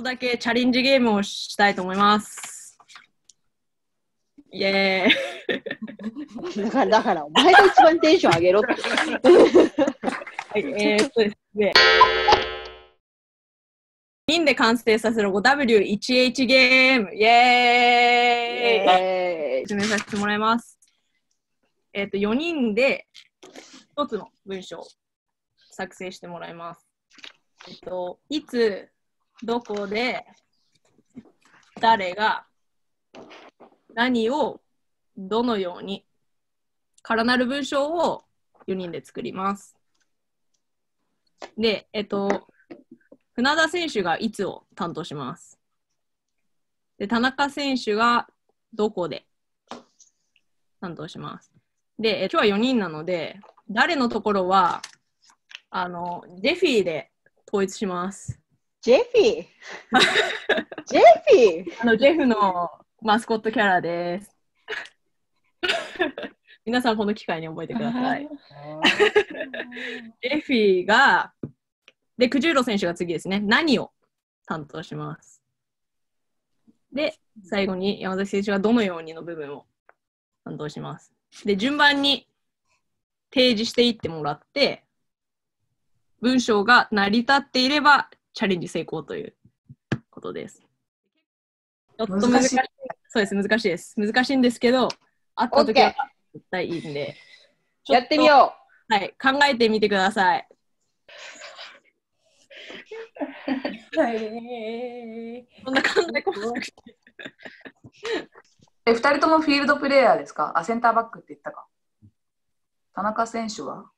だけチャレンジゲームをしたいと思います。イエーイ。 だからお前が一番テンション上げろって。 はい、ですね。4人で完成させる 5W1H ゲーム。イエーイ。説明させてもらいます。4人で1つの文章を作成してもらいます。いつ、どこで、誰が、何を、どのように、からなる文章を4人で作ります。で、船田選手がいつを担当します。で、田中選手がどこで担当します。で、今日は4人なので、誰のところは、ジェフィーで統一します。 ジェフィージェフィージェフのマスコットキャラです。皆さんこの機会に覚えてください。ジェフィーが、で、クジューロ選手が次ですね。何を担当します。で、最後に山崎選手がどのようにの部分を担当します。で、順番に提示していってもらって、文章が成り立っていればチャレンジ成功ということです。ちょっと難しい。そうです、難しいです。難しいんですけど、会ったときは絶対いいんで。 やってみよう。はい、考えてみてください。こんな考えこなくて。 2人ともフィールドプレイヤーですか？センターバックって言ったか。田中選手は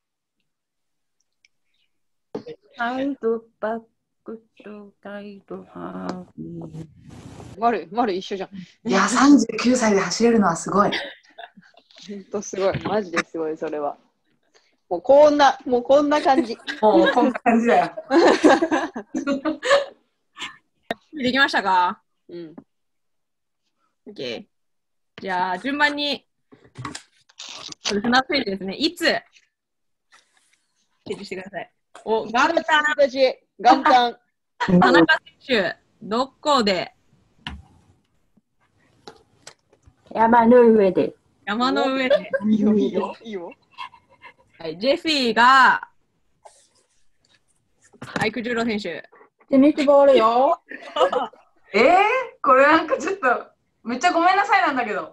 サイドバックとガイドハーフ。 丸一緒じゃん。 いや、39歳で走れるのはすごい。 ほんとすごい。マジですごい、それは。もうこんな感じ。 もうこんな感じだよ。 できましたか？ うん。 OK。じゃあ、順番に、船田選手ですね。いつ提示してください。お、元旦。 元旦。 田中選手、どこで？ 山の上で。 山の上で。 いいよ、いいよ、いいよ。 はい、ジェフィーが、はい、クジューロ選手。 テニスボールよ。 これなんかちょっと、めっちゃごめんなさいなんだけど。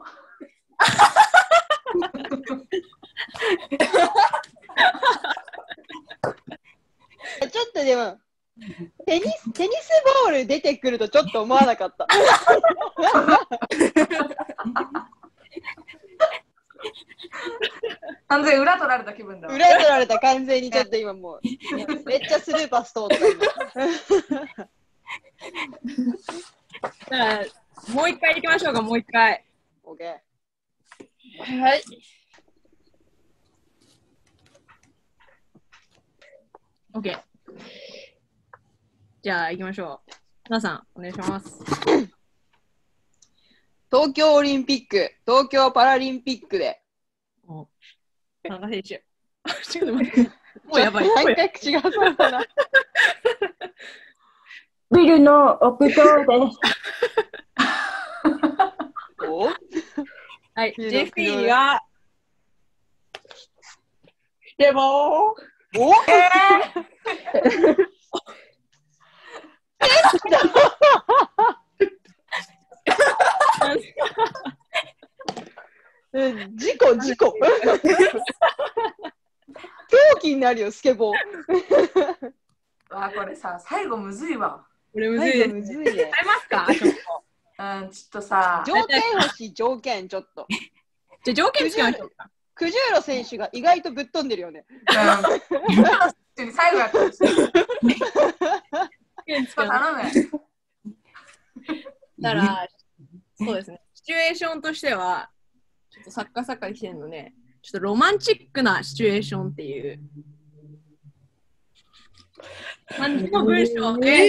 ちょっとでも、テニスボール出てくるとちょっと思わなかった。 完全に裏取られた気分だわ。 裏取られた、完全にちょっと今もう、めっちゃスルーパス通ったじゃあ、もう一回行きましょうか、もう一回。 OK。 はい。OK。じゃあ、行きましょう。皆さん、お願いします。 東京オリンピック、東京パラリンピックで。 田中選手。ちょっと待って。もうやばい。 何回違うそうだな。 ビルの屋上です。 おはい、ジェフィーが、 でも、 お事故狂気になるよ、スケボー。 これさ、最後むずいわ。 これむずいです。 むずいね。 使えますか？ちょっと。 ちょっとさ。 条件欲しい、条件、ちょっと。 じゃあ条件つけましょうか。 クジューロ選手が意外とぶっ飛んでるよね。 最後やってほしい。頼む。 だから、そうですね。シチュエーションとしては、ちょっと作家来てるので、ちょっとロマンチックなシチュエーションっていう感じの文章で、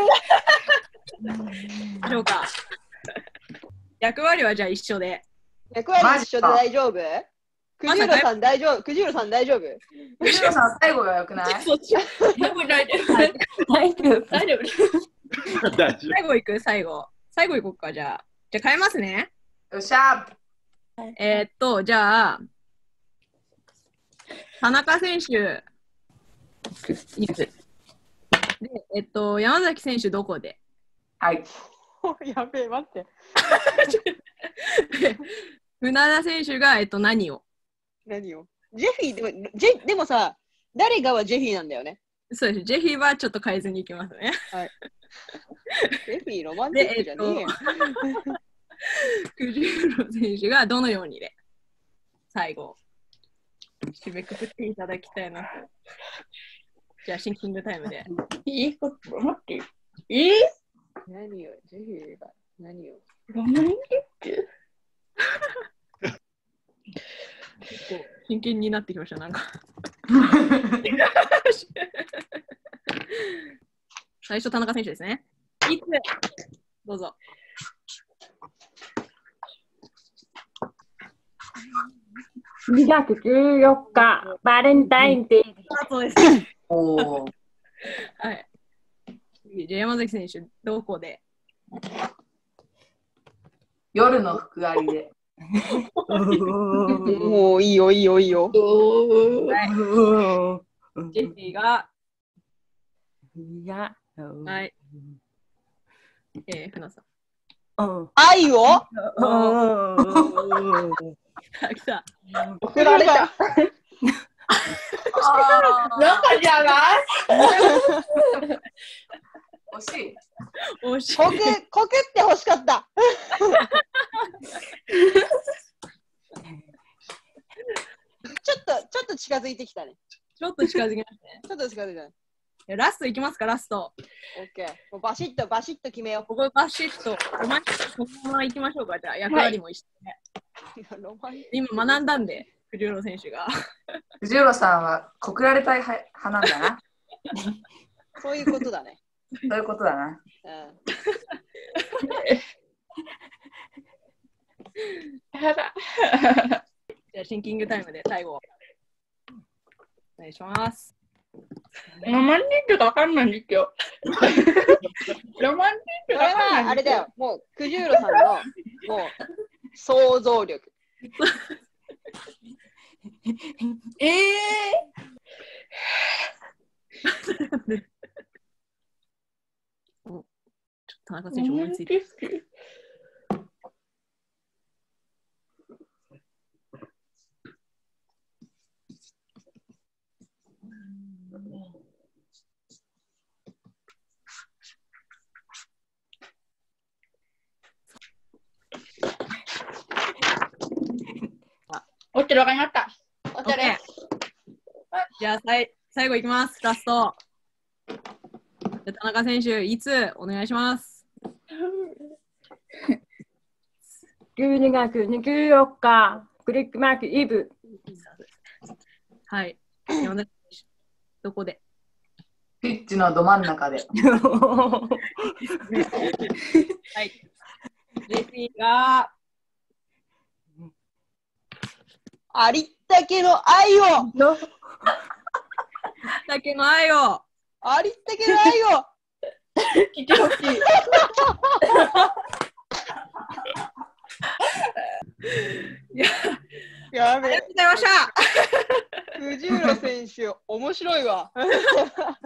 どうか。役割はじゃあ一緒で。 役割一緒で大丈夫？クジューロさん大丈夫？クジューロさん大丈夫？ クジューロさん最後がよくない？ そっち。大丈夫。 大丈最後行く最後行こうか、じゃあ変えますね。 よっしゃじゃあ、田中選手、いつで、山崎選手どこではい。 やべえ、待って。 船田選手が、何を何をジェフィーでもさ、誰がはジェフィーなんだよね。 そうです。ジェフィーはちょっと変えずにいきますね。 はい。ジェフィーロマンティックじゃねえよ。 九十郎選手がどのようにで最後締めくくっていただきたいなと。じゃあシンキングタイムで。 いいこと、待って。 何よ、ジェフィーが何よ。 ロマンティック結構真剣になってきました、なんか。最初、田中選手ですね。いつどうぞ。 2月14日、バレンタインデー。 そうです。 おー。 はい。じゃあ山崎選手、どこで夜の福ありで。 もういいよ、いいよ、いいよ。 はい、ジェフィーが、はい。船さん。 愛を来た。 送られた。 中じゃない惜しい。 惜しい。 告って欲しかった。ちょっと近づいてきたね。 ちょっと近づきましたね。 ちょっと近づいたね。 ラストいきますか、ラスト。 オッケー。もうバシッと決めよう。 ここバシッと、このままいきましょうか、じゃあ、役割も一緒で。今学んだんで、藤原選手が。 藤原さんは告られたい派なんだな。 そういうことだね。 そういうことだな。 じゃあ、シンキングタイムで最後。お願いします。 ロマンティックがわかんないんですよ。ロマンティックがわかんないんですよ。 あれだよ、もう、九十郎さんの、もう、想像力。 ちょっと田中選手思いついて。 おっちゃわかりました。 お疲れ。 じゃあ最後いきます。ラスト。じゃあ田中選手、いつお願いします。 12月24日、クリックマークイブ。 はい。山田選手、どこでピッチのど真ん中で。 はい。ジェフィーが、 ありったけの愛をだけの愛をありったけの愛を聞きほしい。 やべえ。 ありがとうございました。 藤浦選手、面白いわ。